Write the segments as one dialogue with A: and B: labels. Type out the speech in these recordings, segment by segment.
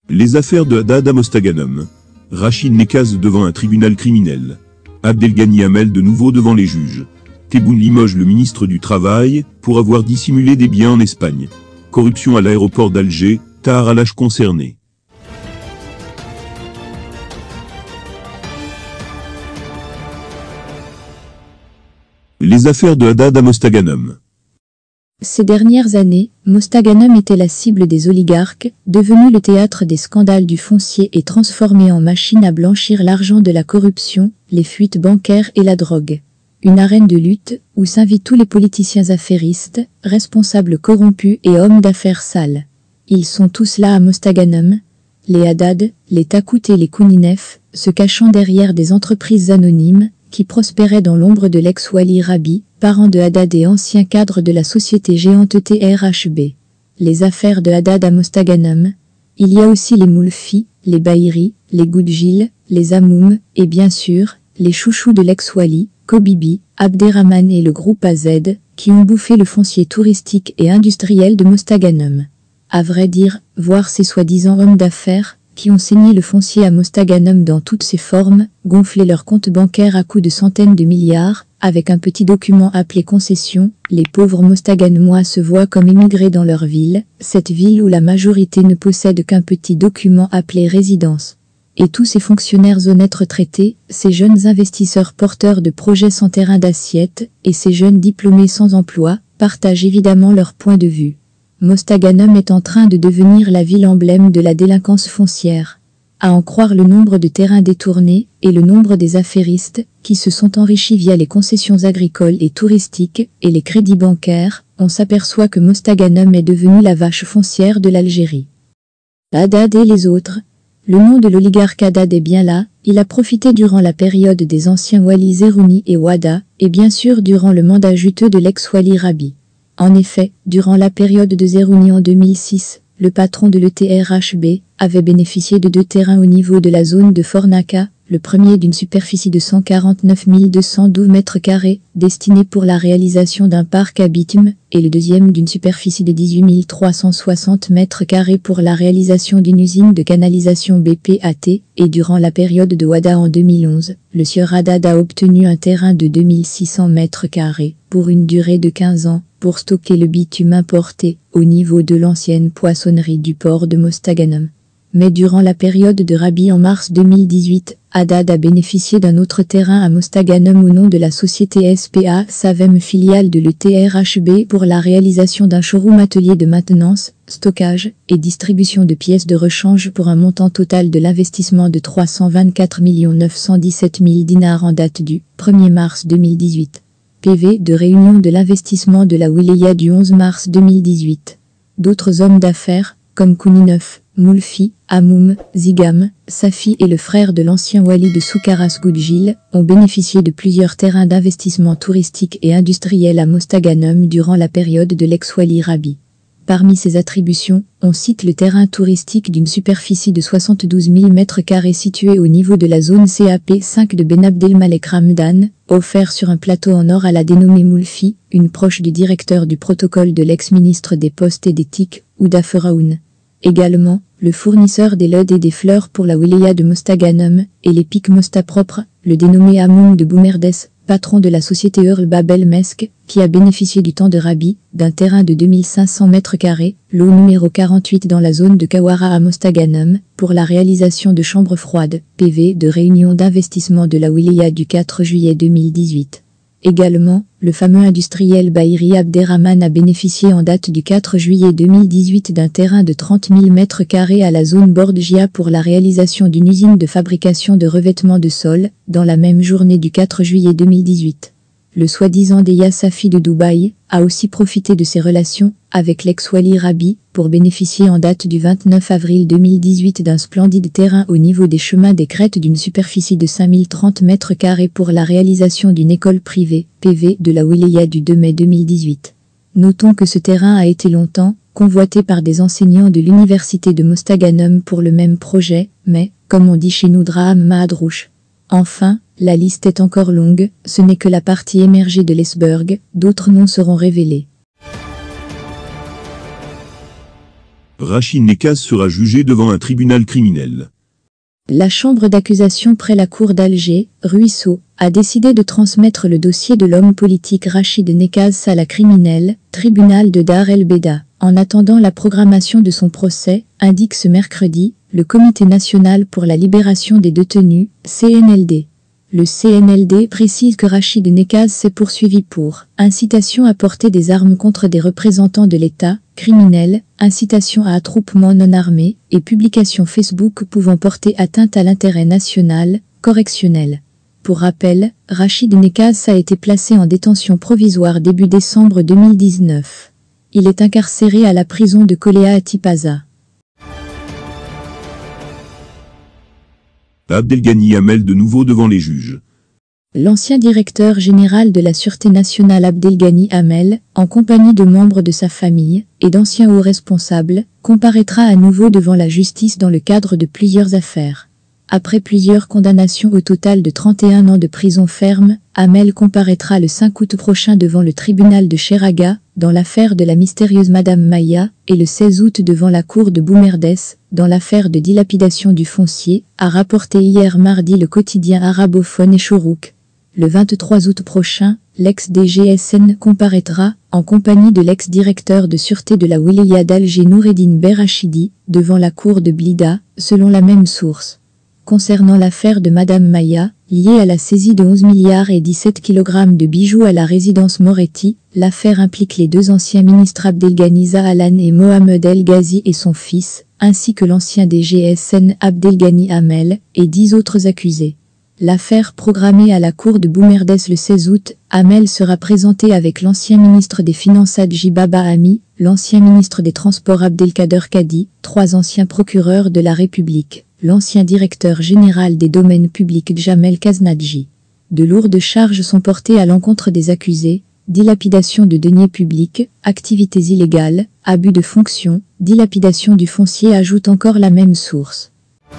A: Les affaires de Haddad à Mostaganem. Rachid Nekaz devant un tribunal criminel. Abdelghani Hamel de nouveau devant les juges. Tebboune limoge le ministre du Travail, pour avoir dissimulé des biens en Espagne. Corruption à l'aéroport d'Alger, Tahar al-Haj concerné. Les affaires de Haddad à Mostaganem.
B: Ces dernières années, Mostaganem était la cible des oligarques, devenu le théâtre des scandales du foncier et transformé en machine à blanchir l'argent de la corruption, les fuites bancaires et la drogue. Une arène de lutte où s'invitent tous les politiciens affairistes, responsables corrompus et hommes d'affaires sales. Ils sont tous là à Mostaganem, les Haddad, les Takkout et les Kouninef, se cachant derrière des entreprises anonymes qui prospéraient dans l'ombre de l'ex-Wali Rabi, parent de Haddad et ancien cadre de la société géante TRHB. Les affaires de Haddad à Mostaganem. Il y a aussi les Moulfi, les Bahiri, les Goudjil, les Amoum, et bien sûr, les chouchous de l'ex-Wali, Kobibi, Abderrahman et le groupe AZ, qui ont bouffé le foncier touristique et industriel de Mostaganem. À vrai dire, voir ces soi-disant hommes d'affaires, qui ont saigné le foncier à Mostaganem dans toutes ses formes, gonflé leurs comptes bancaires à coups de centaines de milliards, avec un petit document appelé concession, les pauvres Mostaganemois se voient comme émigrés dans leur ville, cette ville où la majorité ne possède qu'un petit document appelé résidence. Et tous ces fonctionnaires honnêtes retraités, ces jeunes investisseurs porteurs de projets sans terrain d'assiette, et ces jeunes diplômés sans emploi, partagent évidemment leur point de vue. Mostaganem est en train de devenir la ville emblème de la délinquance foncière. À en croire le nombre de terrains détournés et le nombre des affairistes qui se sont enrichis via les concessions agricoles et touristiques et les crédits bancaires, on s'aperçoit que Mostaganem est devenu la vache foncière de l'Algérie. Haddad et les autres. Le nom de l'oligarque Haddad est bien là, il a profité durant la période des anciens Wali Zerouni et Ouada, et bien sûr durant le mandat juteux de l'ex-Wali Rabi. En effet, durant la période de Zerouni en 2006, le patron de l'ETRHB avait bénéficié de 2 terrains au niveau de la zone de Fornaka, le premier d'une superficie de 149 212 mètres carrés, destiné pour la réalisation d'un parc à bitume, et le deuxième d'une superficie de 18 360 mètres carrés pour la réalisation d'une usine de canalisation BPAT, et durant la période de Ouada en 2011, le sieur Haddad a obtenu un terrain de 2600 mètres carrés, pour une durée de 15 ans, pour stocker le bitume importé, au niveau de l'ancienne poissonnerie du port de Mostaganem. Mais durant la période de Rabi en mars 2018, Haddad a bénéficié d'un autre terrain à Mostaganem au nom de la société SPA Savem filiale de l'ETRHB pour la réalisation d'un showroom atelier de maintenance, stockage et distribution de pièces de rechange pour un montant total de l'investissement de 324 917 000 dinars en date du 1er mars 2018. PV de réunion de l'investissement de la Wilaya du 11 mars 2018. D'autres hommes d'affaires, comme Kouninef, Moulfi, Amoum, Zigam, Safi et le frère de l'ancien Wali de Soukaras Goudjil, ont bénéficié de plusieurs terrains d'investissement touristique et industriel à Mostaganem durant la période de l'ex-Wali Rabi. Parmi ces attributions, on cite le terrain touristique d'une superficie de 72 000 m² situé au niveau de la zone CAP 5 de Ben Abdelmalek Ramdan, offert sur un plateau en or à la dénommée Moulfi, une proche du directeur du protocole de l'ex-ministre des Postes et d'éthique, Ouda Feraoun. Également, le fournisseur des lods et des fleurs pour la wilaya de Mostaganem, et les pics Mosta propres, le dénommé Amoum de Boumerdes, patron de la société Earl Babel Mesk, qui a bénéficié du temps de Rabi, d'un terrain de 2500 m², lot numéro 48 dans la zone de Kawara à Mostaganem, pour la réalisation de chambres froides, PV de réunion d'investissement de la wilaya du 4 juillet 2018. Également, le fameux industriel Bahiri Abderrahman a bénéficié en date du 4 juillet 2018 d'un terrain de 30 000 m² à la zone Bordjia pour la réalisation d'une usine de fabrication de revêtements de sol, dans la même journée du 4 juillet 2018. Le soi-disant Deya Safi de Dubaï a aussi profité de ses relations avec l'ex-Wali Rabi pour bénéficier en date du 29 avril 2018 d'un splendide terrain au niveau des chemins des Crêtes d'une superficie de 5030 m² pour la réalisation d'une école privée, PV de la wilaya du 2 mai 2018. Notons que ce terrain a été longtemps convoité par des enseignants de l'université de Mostaganem pour le même projet, mais, comme on dit chez nous, Draham Mahadrouche. Enfin, la liste est encore longue, ce n'est que la partie émergée de l'iceberg, d'autres noms seront révélés.
A: Rachid Nekaz sera jugé devant un tribunal criminel.
B: La chambre d'accusation près la cour d'Alger, Ruisseau, a décidé de transmettre le dossier de l'homme politique Rachid Nekaz à la criminelle, tribunal de Dar el-Beda. En attendant la programmation de son procès, indique ce mercredi, le Comité national pour la libération des détenus, CNLD. Le CNLD précise que Rachid Nekaz s'est poursuivi pour incitation à porter des armes contre des représentants de l'État, criminel, incitation à attroupement non armé et publication Facebook pouvant porter atteinte à l'intérêt national, correctionnel. Pour rappel, Rachid Nekaz a été placé en détention provisoire début décembre 2019. Il est incarcéré à la prison de Koléa à Tipaza.
A: Abdelghani Hamel de nouveau devant les juges.
B: L'ancien directeur général de la Sûreté nationale Abdelghani Hamel, en compagnie de membres de sa famille et d'anciens hauts responsables, comparaîtra à nouveau devant la justice dans le cadre de plusieurs affaires. Après plusieurs condamnations au total de 31 ans de prison ferme, Hamel comparaîtra le 5 août prochain devant le tribunal de Cheraga, dans l'affaire de la mystérieuse Madame Maya, et le 16 août devant la cour de Boumerdès, dans l'affaire de dilapidation du foncier, a rapporté hier mardi le quotidien arabophone Chourouk. Le 23 août prochain, l'ex-DGSN comparaîtra, en compagnie de l'ex-directeur de sûreté de la wilaya d'Alger Noureddine Berrachidi, devant la cour de Blida, selon la même source. Concernant l'affaire de Madame Maya, liée à la saisie de 11 milliards et 17 kg de bijoux à la résidence Moretti, l'affaire implique les deux anciens ministres Abdelghani Zahalan et Mohamed El Ghazi et son fils, ainsi que l'ancien DGSN Abdelghani Hamel, et 10 autres accusés. L'affaire programmée à la cour de Boumerdès le 16 août, Hamel sera présenté avec l'ancien ministre des Finances Hadji Baba Ami, l'ancien ministre des Transports Abdelkader Kadi, 3 anciens procureurs de la République, l'ancien directeur général des domaines publics Jamel Kaznadji. De lourdes charges sont portées à l'encontre des accusés, dilapidation de deniers publics, activités illégales, abus de fonction, dilapidation du foncier, ajoute encore la même source.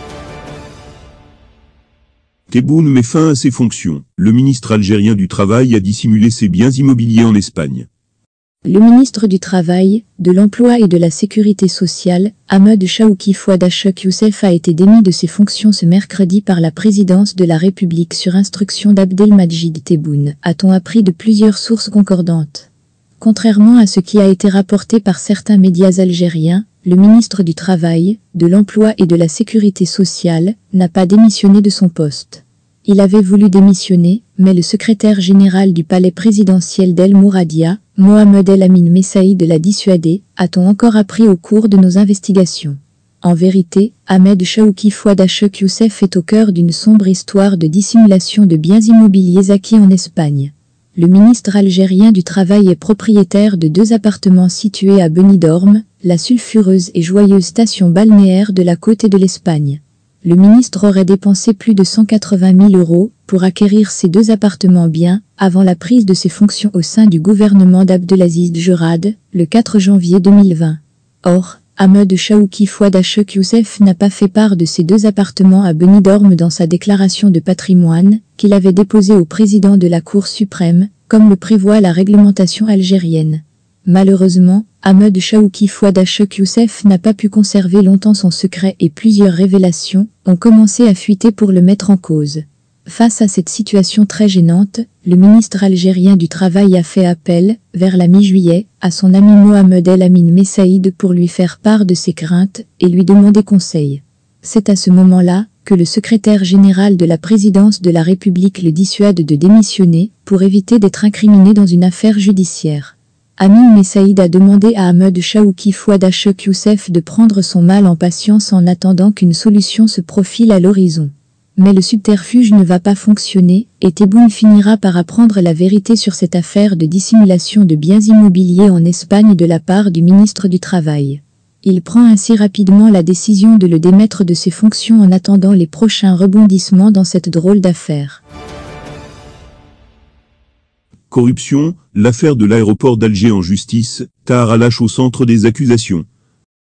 A: Tebboune met fin à ses fonctions. Le ministre algérien du Travail a dissimulé ses biens immobiliers en Espagne.
B: Le ministre du Travail, de l'Emploi et de la Sécurité sociale, Ahmed Chaouki Fouad Achek Youssef, a été démis de ses fonctions ce mercredi par la présidence de la République sur instruction d'Abdelmajid Tebboune, a-t-on appris de plusieurs sources concordantes. Contrairement à ce qui a été rapporté par certains médias algériens, le ministre du Travail, de l'Emploi et de la Sécurité sociale n'a pas démissionné de son poste. Il avait voulu démissionner, mais le secrétaire général du palais présidentiel d'El Mouradia, Mohamed El Amin Messaïd, l'a dissuadé, a-t-on encore appris au cours de nos investigations. En vérité, Ahmed Chaouki Fouad Achek Youssef est au cœur d'une sombre histoire de dissimulation de biens immobiliers acquis en Espagne. Le ministre algérien du Travail est propriétaire de 2 appartements situés à Benidorm, la sulfureuse et joyeuse station balnéaire de la côte de l'Espagne. Le ministre aurait dépensé plus de 180 000 € pour acquérir ces 2 appartements bien avant la prise de ses fonctions au sein du gouvernement d'Abdelaziz Djerad, le 4 janvier 2020. Or, Ahmed Chaouki Fouad Achek Youssef n'a pas fait part de ces 2 appartements à Benidorm dans sa déclaration de patrimoine, qu'il avait déposée au président de la Cour suprême, comme le prévoit la réglementation algérienne. Malheureusement, Ahmed Chaouki Fouad Achek Youssef n'a pas pu conserver longtemps son secret et plusieurs révélations ont commencé à fuiter pour le mettre en cause. Face à cette situation très gênante, le ministre algérien du Travail a fait appel, vers la mi-juillet, à son ami Mohamed El Amin Messaïd pour lui faire part de ses craintes et lui demander conseil. C'est à ce moment-là que le secrétaire général de la présidence de la République le dissuade de démissionner pour éviter d'être incriminé dans une affaire judiciaire. Amin Messaïd a demandé à Ahmed Chaouki Fouad Achek Youssef de prendre son mal en patience en attendant qu'une solution se profile à l'horizon. Mais le subterfuge ne va pas fonctionner, et Tebboune finira par apprendre la vérité sur cette affaire de dissimulation de biens immobiliers en Espagne de la part du ministre du Travail. Il prend ainsi rapidement la décision de le démettre de ses fonctions en attendant les prochains rebondissements dans cette drôle d'affaire.
A: Corruption, l'affaire de l'aéroport d'Alger en justice, Tahar al-Hache au centre des accusations.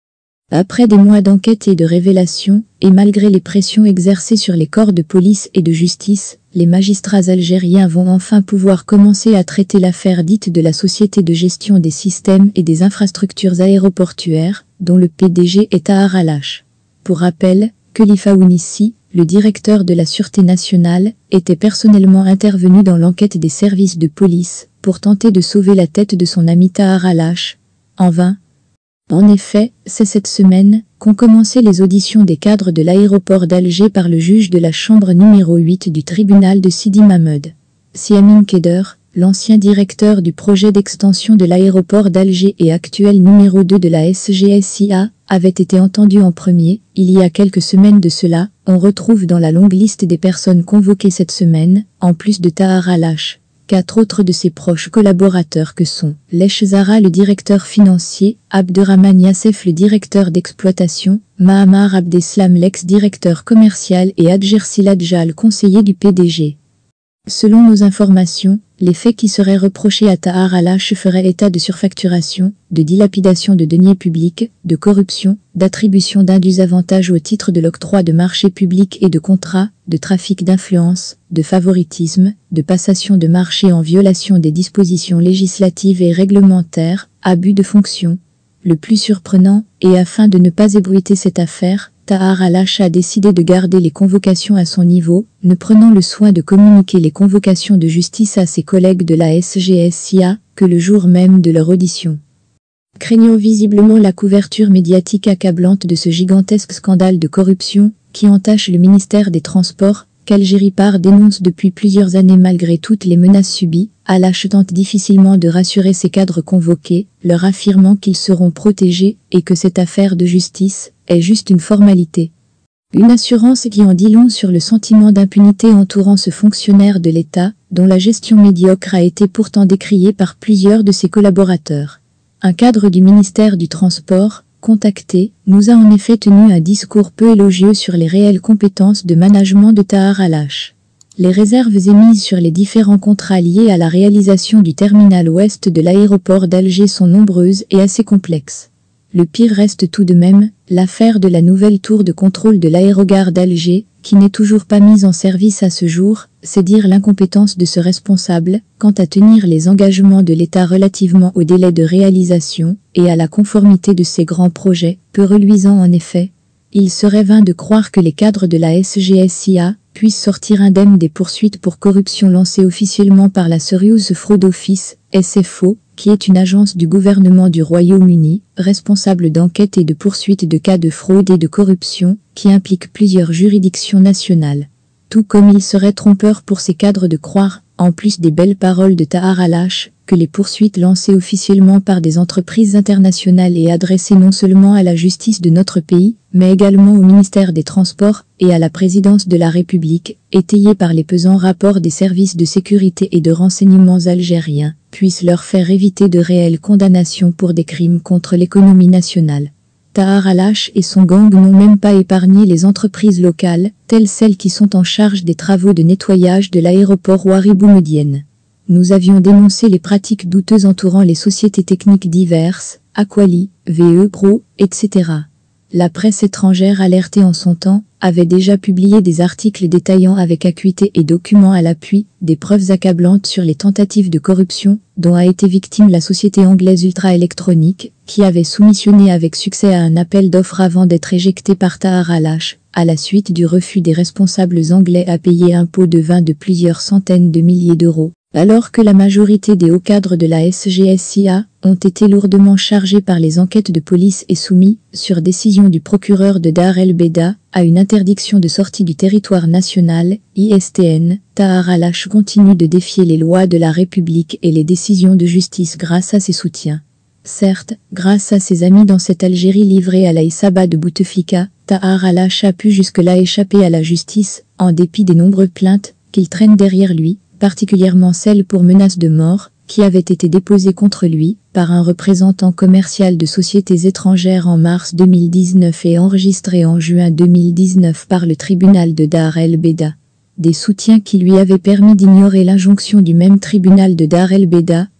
B: Après des mois d'enquête et de révélation, et malgré les pressions exercées sur les corps de police et de justice, les magistrats algériens vont enfin pouvoir commencer à traiter l'affaire dite de la Société de gestion des systèmes et des infrastructures aéroportuaires, dont le PDG est Tahar Alache. Pour rappel, Khalifa Ounissi, le directeur de la Sûreté nationale, était personnellement intervenu dans l'enquête des services de police pour tenter de sauver la tête de son ami Tahar Alache. En vain. En effet, c'est cette semaine qu'ont commencé les auditions des cadres de l'aéroport d'Alger par le juge de la chambre numéro 8 du tribunal de Sidi Mahmoud. Siamin Keder, l'ancien directeur du projet d'extension de l'aéroport d'Alger et actuel numéro 2 de la SGSIA, avait été entendu en premier. Il y a quelques semaines de cela, on retrouve dans la longue liste des personnes convoquées cette semaine, en plus de Tahar Alache, 4 autres de ses proches collaborateurs que sont Lech Zara le directeur financier, Abderrahman Yassef le directeur d'exploitation, Mahamar Abdeslam l'ex-directeur commercial et Adjersi Ladjal conseiller du PDG. Selon nos informations, les faits qui seraient reprochés à Tahar Alache feraient état de surfacturation, de dilapidation de deniers publics, de corruption, d'attribution d'indus avantages au titre de l'octroi de marchés publics et de contrats, de trafic d'influence, de favoritisme, de passation de marché en violation des dispositions législatives et réglementaires, abus de fonction. Le plus surprenant, et afin de ne pas ébruiter cette affaire, Tahar Alache a décidé de garder les convocations à son niveau, ne prenant le soin de communiquer les convocations de justice à ses collègues de la SGSIA que le jour même de leur audition. Craignant visiblement la couverture médiatique accablante de ce gigantesque scandale de corruption qui entache le ministère des Transports, qu'Algéripar dénonce depuis plusieurs années malgré toutes les menaces subies, Alache tente difficilement de rassurer ses cadres convoqués, leur affirmant qu'ils seront protégés et que cette affaire de justice est juste une formalité. Une assurance qui en dit long sur le sentiment d'impunité entourant ce fonctionnaire de l'État, dont la gestion médiocre a été pourtant décriée par plusieurs de ses collaborateurs. Un cadre du ministère du Transport, contacté, nous a en effet tenu un discours peu élogieux sur les réelles compétences de management de Tahar Alache. Les réserves émises sur les différents contrats liés à la réalisation du terminal ouest de l'aéroport d'Alger sont nombreuses et assez complexes. Le pire reste tout de même, l'affaire de la nouvelle tour de contrôle de l'aérogare d'Alger, qui n'est toujours pas mise en service à ce jour, c'est dire l'incompétence de ce responsable, quant à tenir les engagements de l'État relativement au délai de réalisation, et à la conformité de ces grands projets, peu reluisants en effet. Il serait vain de croire que les cadres de la SGSIA puissent sortir indemnes des poursuites pour corruption lancées officiellement par la Serious Fraud Office, SFO, qui est une agence du gouvernement du Royaume-Uni, responsable d'enquête et de poursuite de cas de fraude et de corruption, qui implique plusieurs juridictions nationales. Tout comme il serait trompeur pour ces cadres de croire, en plus des belles paroles de Tahar Alache, que les poursuites lancées officiellement par des entreprises internationales et adressées non seulement à la justice de notre pays, mais également au ministère des Transports et à la présidence de la République, étayées par les pesants rapports des services de sécurité et de renseignements algériens, puissent leur faire éviter de réelles condamnations pour des crimes contre l'économie nationale. Tahar Alache et son gang n'ont même pas épargné les entreprises locales, telles celles qui sont en charge des travaux de nettoyage de l'aéroport Ouari Boumedienne. Nous avions dénoncé les pratiques douteuses entourant les sociétés techniques diverses, Aquali, VE Pro, etc. La presse étrangère alertée en son temps avait déjà publié des articles détaillant avec acuité et documents à l'appui des preuves accablantes sur les tentatives de corruption dont a été victime la société anglaise Ultra Electronic, qui avait soumissionné avec succès à un appel d'offres avant d'être éjecté par Tahar Alache, à la suite du refus des responsables anglais à payer un pot de vin de plusieurs centaines de milliers d'euros. Alors que la majorité des hauts cadres de la SGSIA ont été lourdement chargés par les enquêtes de police et soumis, sur décision du procureur de Dar el-Beda, à une interdiction de sortie du territoire national, ISTN, Tahar Alache continue de défier les lois de la République et les décisions de justice grâce à ses soutiens. Certes, grâce à ses amis dans cette Algérie livrée à la Issaba de Bouteflika, Tahar Alache a pu jusque-là échapper à la justice, en dépit des nombreuses plaintes qu'il traîne derrière lui, particulièrement celle pour menace de mort, qui avait été déposée contre lui par un représentant commercial de sociétés étrangères en mars 2019 et enregistrée en juin 2019 par le tribunal de Dar el-Beda. Des soutiens qui lui avaient permis d'ignorer l'injonction du même tribunal de Dar el-Beda,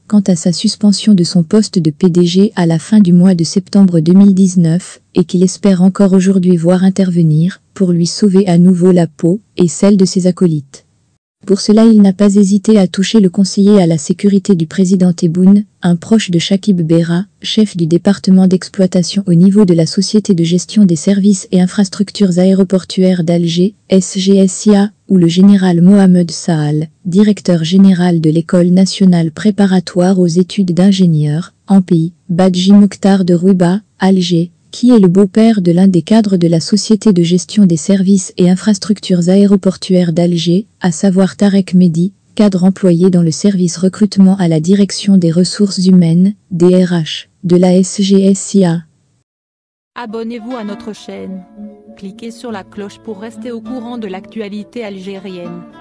B: quant à sa suspension de son poste de PDG à la fin du mois de septembre 2019 et qu'il espère encore aujourd'hui voir intervenir pour lui sauver à nouveau la peau et celle de ses acolytes. Pour cela, il n'a pas hésité à toucher le conseiller à la sécurité du président Tebboune, un proche de Chakib Berra, chef du département d'exploitation au niveau de la Société de gestion des services et infrastructures aéroportuaires d'Alger, SGSIA, ou le général Mohamed Saal, directeur général de l'École nationale préparatoire aux études d'ingénieurs, en pays, Badji Mokhtar de Rouiba, Alger, qui est le beau-père de l'un des cadres de la Société de gestion des services et infrastructures aéroportuaires d'Alger, à savoir Tarek Mehdi, cadre employé dans le service recrutement à la direction des ressources humaines, DRH, de la SGSIA.
C: Abonnez-vous à notre chaîne. Cliquez sur la cloche pour rester au courant de l'actualité algérienne.